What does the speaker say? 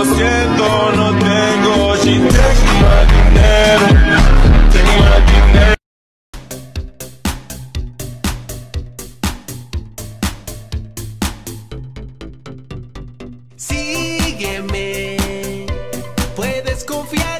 lo siento, no tengo. She tengo más dinero, tengo más dinero. Sígueme, puedes confiar.